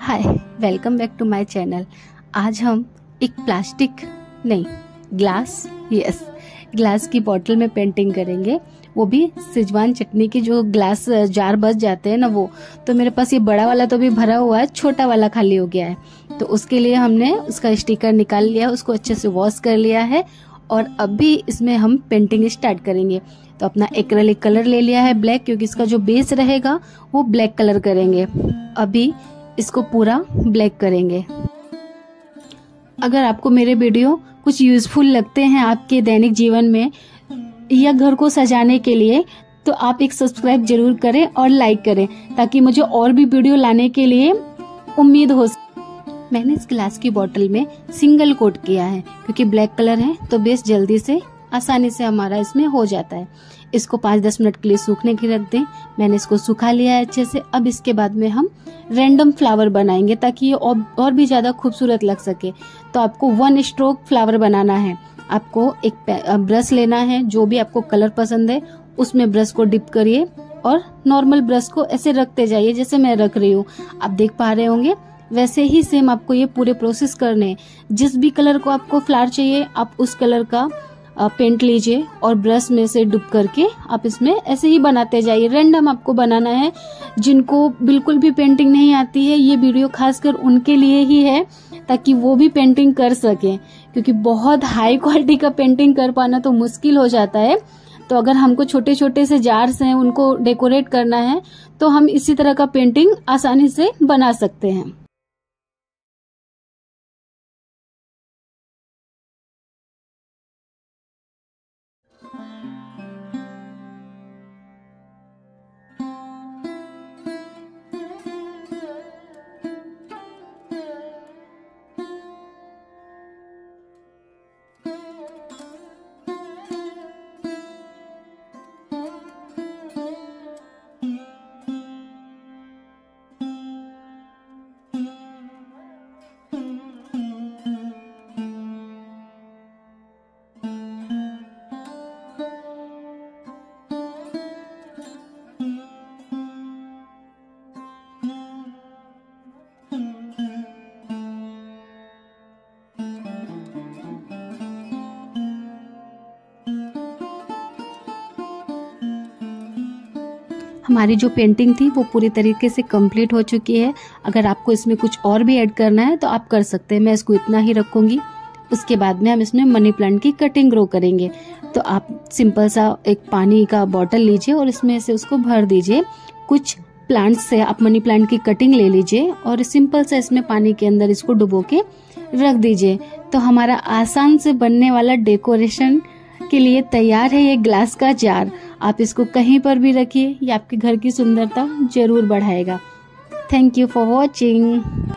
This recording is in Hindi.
Hi, welcome back to my channel. आज हम एक ग्लास की बोतल में पेंटिंग करेंगे, वो भी सिजवान चटनी की। जो ग्लास जार बच जाते हैं ना वो, तो मेरे पास ये बड़ा वाला तो भी भरा हुआ है, छोटा वाला खाली हो गया है। तो उसके लिए हमने उसका स्टिकर निकाल लिया, उसको अच्छे से वॉश कर लिया है और अभी इसमें हम पेंटिंग स्टार्ट करेंगे। तो अपना एक्रेलिक कलर ले लिया है ब्लैक, क्योंकि इसका जो बेस रहेगा वो ब्लैक कलर करेंगे। अभी इसको पूरा ब्लैक करेंगे। अगर आपको मेरे वीडियो कुछ यूजफुल लगते हैं आपके दैनिक जीवन में या घर को सजाने के लिए, तो आप एक सब्सक्राइब जरूर करें और लाइक करें, ताकि मुझे और भी वीडियो लाने के लिए उम्मीद हो। मैंने इस ग्लास की बोतल में सिंगल कोट किया है, क्योंकि ब्लैक कलर है तो बेस जल्दी से आसानी से हमारा इसमें हो जाता है। इसको 5-10 मिनट के लिए सूखने की रख दें। मैंने इसको सुखा लिया है अच्छे से। अब इसके बाद में हम रैंडम फ्लावर बनाएंगे, ताकि ये और भी ज्यादा खूबसूरत लग सके। तो आपको 1 स्ट्रोक फ्लावर बनाना है। आपको एक ब्रश लेना है, जो भी आपको कलर पसंद है उसमें ब्रश को डिप करिए और नॉर्मल ब्रश को ऐसे रखते जाइए, जैसे मैं रख रही हूँ। आप देख पा रहे होंगे वैसे ही सेम आपको ये पूरे प्रोसेस करने हैं। जिस भी कलर को आपको फ्लावर चाहिए आप उस कलर का पेंट लीजिए और ब्रश में से डुब करके आप इसमें ऐसे ही बनाते जाइए। रैंडम आपको बनाना है। जिनको बिल्कुल भी पेंटिंग नहीं आती है, ये वीडियो खासकर उनके लिए ही है, ताकि वो भी पेंटिंग कर सके, क्योंकि बहुत हाई क्वालिटी का पेंटिंग कर पाना तो मुश्किल हो जाता है। तो अगर हमको छोटे छोटे से जार्स हैं उनको डेकोरेट करना है, तो हम इसी तरह का पेंटिंग आसानी से बना सकते हैं। हमारी जो पेंटिंग थी वो पूरी तरीके से कंप्लीट हो चुकी है। अगर आपको इसमें कुछ और भी ऐड करना है तो आप कर सकते हैं। मैं इसको इतना ही रखूंगी। उसके बाद में हम इसमें मनी प्लांट की कटिंग ग्रो करेंगे। तो आप सिंपल सा एक पानी का बॉटल लीजिए और इसमें से उसको भर दीजिए। कुछ प्लांट्स से आप मनी प्लांट की कटिंग ले लीजिए और सिंपल सा इसमें पानी के अंदर इसको डुबो के रख दीजिए। तो हमारा आसान से बनने वाला डेकोरेशन के लिए तैयार है ये ग्लास का जार। आप इसको कहीं पर भी रखिए, ये आपके घर की सुंदरता जरूर बढ़ाएगा। Thank you for watching.